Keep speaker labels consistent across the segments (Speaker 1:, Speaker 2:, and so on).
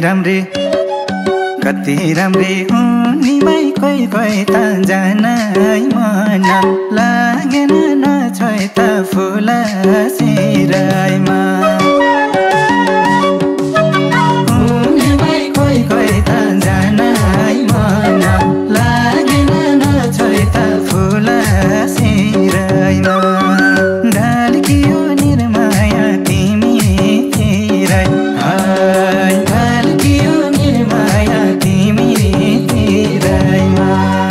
Speaker 1: राम्री उनी भाइ कोही कोही त जानै मन लागेन नछोइ त फुल सिराइमा उनी भाइ कोही कोही त जानै मन लागेन नछोइ त फुल सिराइमा ढल्कियो निर्माया तिमीतिरै ढल्कियो निर्माया तिमीतिरैमा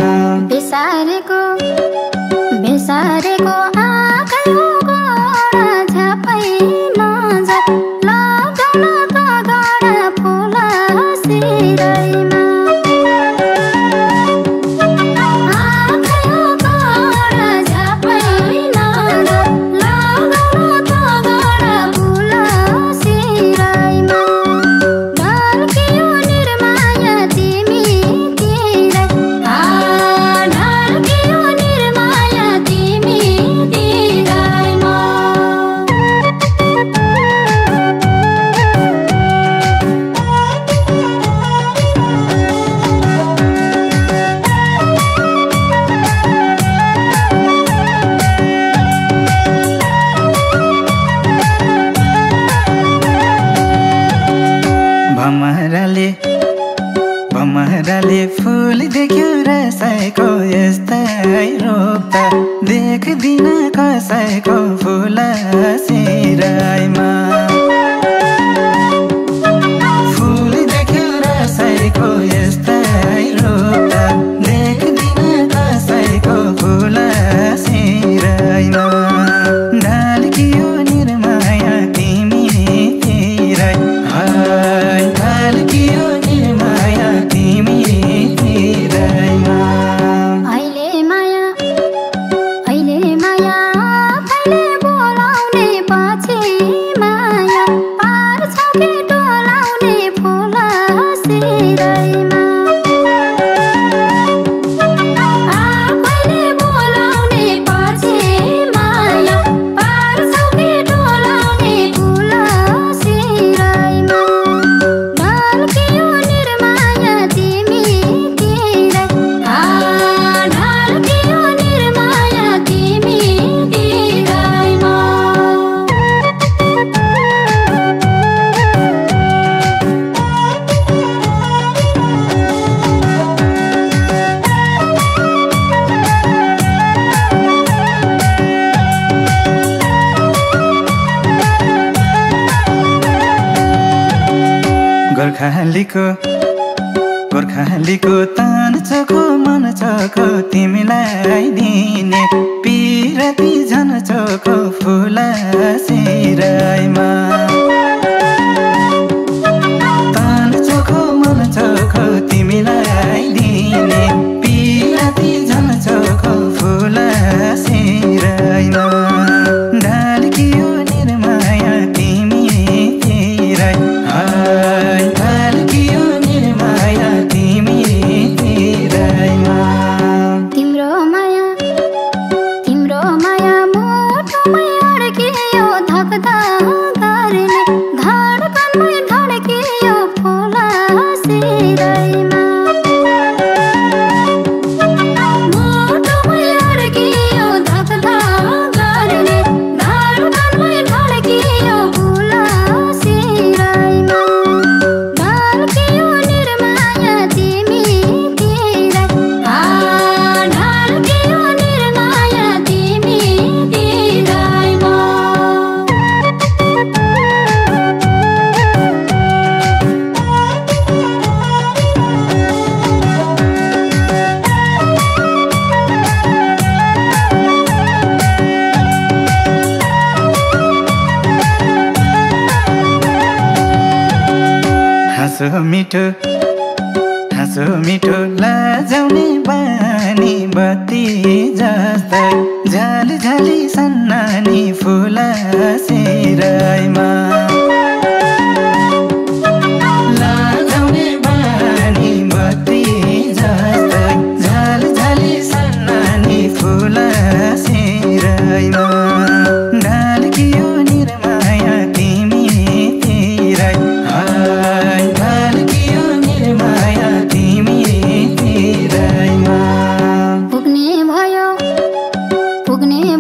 Speaker 2: बेसारेको आँखाको गोडा झ्यापै नजा लगाउन त गडा फुल सिराइमा आँखाको गोडा झ्यापै नजा लगाउन त गडा फुल सिराइमा ढल्कियो निर्माया तिमीतिरै ढल्कियो निर्माया तिमीतिरैमा
Speaker 1: भमराले फुल देख्यो रसाइको यस्तै रूप त देख्दिन कसैको फुल सिराइमा फुल देख्यो रसाइको यस्तै रूप त देख्दिन कसैको फुल सिराइमा ढल्कियो निर्माया तिमीतिरै ढल्कियो निर्माया तिमीतिरैमा
Speaker 2: अहिले माया आफैले बोलाउने पछि माया पार्छ कि डोलाउने फुल सिराइमा आफैले बोलाउने पछि माया पार्छ कि डोलाउने फुल सिराइमा ढल्कियो निर्माया तिमीतिरै ढल्कियो निर्माया तिमीतिरैमा
Speaker 1: गोर्खालीको तान चोखो मन चोखो तिमीलाई दिने पिरती झन चोखो फुल सिराइमा तान चोखो मन चोखो तिमीलाई दिने पिरती झन चोखो फुल सिराइमा ढल्कियो निर्माया तिमीतिरै ढल्कियो निर्माया तिमीतिरैमा
Speaker 2: तिम्रो माया मुटुमै अड्कियो धकधक गर्ने धडकनमै धड्कियो फुल सिराइमा मुटुमै अड्कियो धकधक गर्ने धडकनमै धड्कियो फुल सिराइमा ढल्कियो निर्माया तिमीतिरै ढल्कियो निर्माया तिमीतिरैमा
Speaker 1: हाँसो मिठो लाजाउने बानी बत्ती जस्तै झली सन्नानी फुल सिराइमा लाजाउने बानी बत्ती जस्तै झली सन्नानी फुल सिराइमा ढल्कियो निर्माया तिमीतिरै ढल्कियो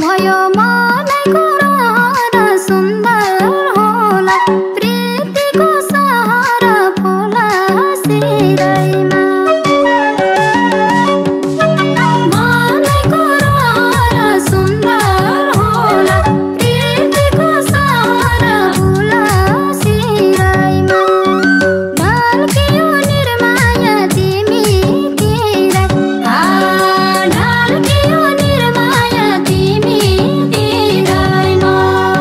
Speaker 2: भयो मनैको रहर सुन्दर होला प्रीतिको सहारा फुला सिराइमा मनैको रहर सुन्दर होला प्रीतिको सहारा फुला सिराइमा ढल्कियो निर्माया तिमीतिर ढल्कियो निर्माया तिमीतिरैमा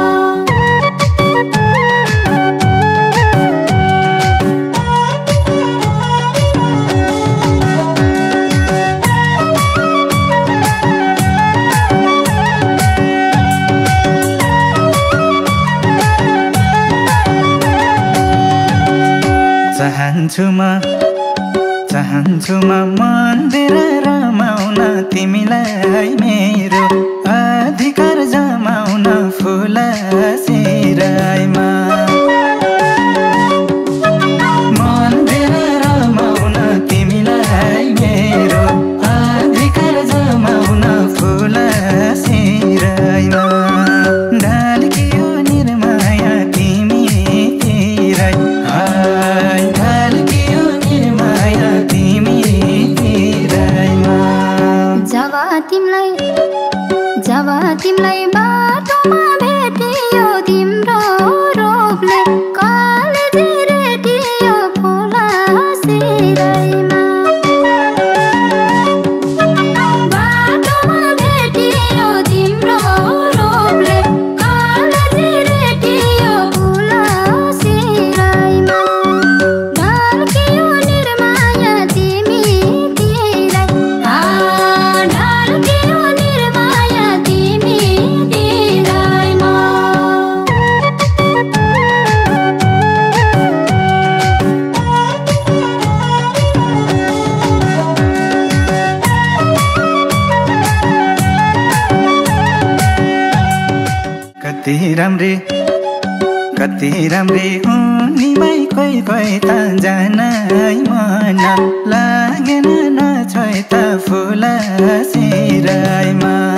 Speaker 1: चाहन्छु म मन्दिर रमाउन तिमीलाई मेरो अधिकार जमाउन फुल सिराइमा मन्दिर रमाउन तिमीलाई मेरो अधिकार जमाउन फुल सिराइमा ढल्कियो निर्माया तिमीतिरै ढल्कियो निर्माया तिमीतिरैमा
Speaker 2: जब तिमलाई बाटोमा भेटियो तिम्रो रूपले कालेजी रेटियो फुला सिराइमा बाटोमा भेटियो तिम्रो रूपले कालेजी रेटियो फुला सिराइमा ढल्कियो निर्माया तिमीतिरै ढल्कियो निर्माया तिमीतिरैमा
Speaker 1: कति राम्री उनीमै कोही त जानै मन लागेन नछोइ त फुल सिराइमा